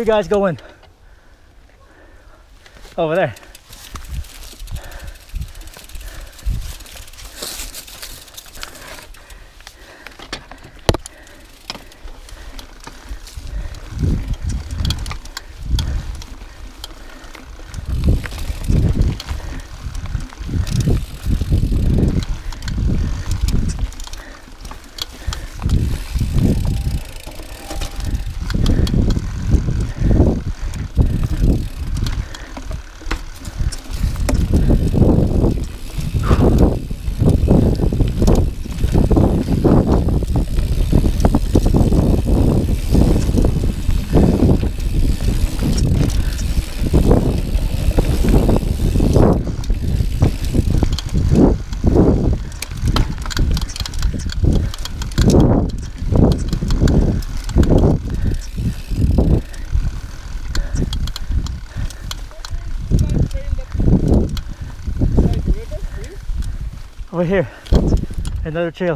you guys going? Over there. Over here, another trail.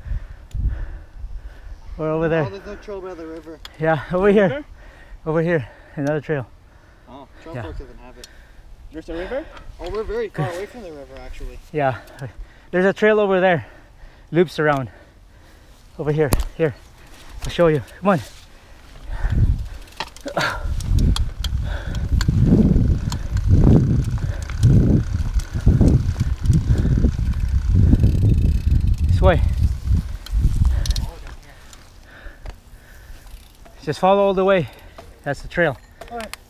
We're over there. Oh, there's no trail by the river. Yeah, over here. Over here, another trail. Oh, Trail Yeah. Fork doesn't have it. There's a river? Oh, we're very far away from the river, actually. Yeah, there's a trail over there. Loops around. Over here, here. I'll show you. Come on. This way. Just follow all the way. That's the trail. All right.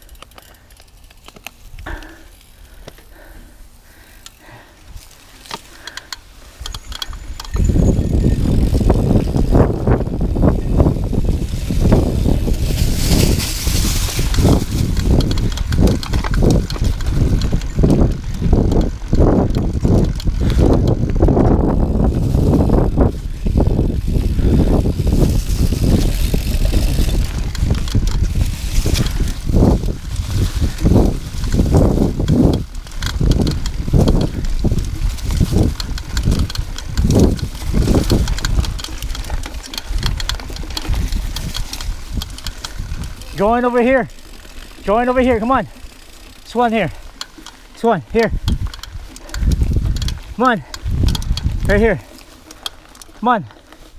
Join over here. Join over here. Come on. This one here. This one here. Come on. Right here. Come on.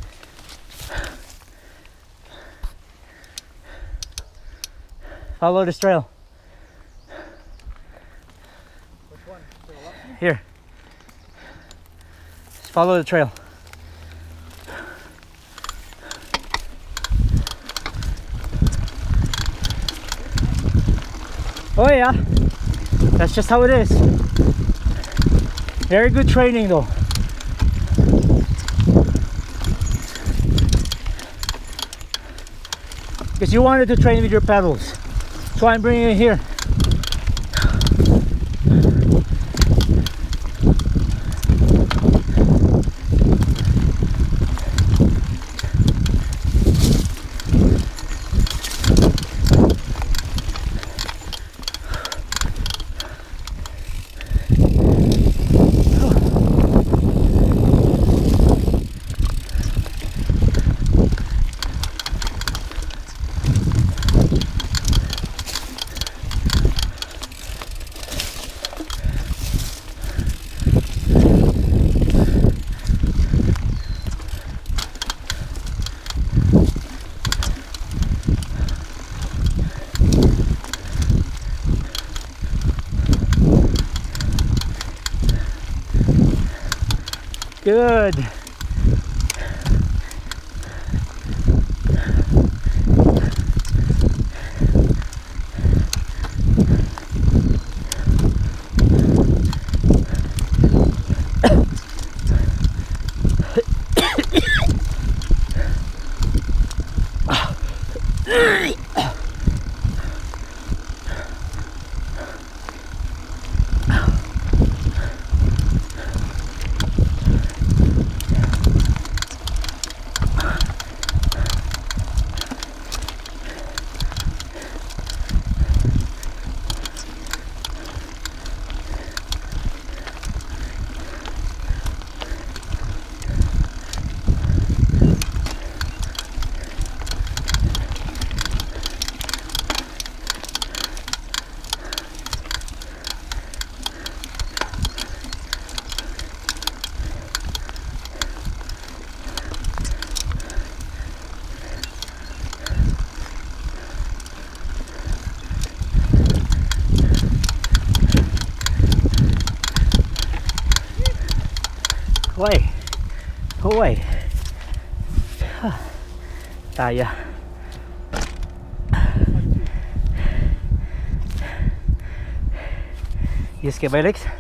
Follow this trail. Which one? To the left? Here. Just follow the trail. Oh yeah, that's just how it is. Very good training though. Because you wanted to train with your pedals. So I'm bringing it here. Good. Uy. Tayo. Yes, okay, by legs.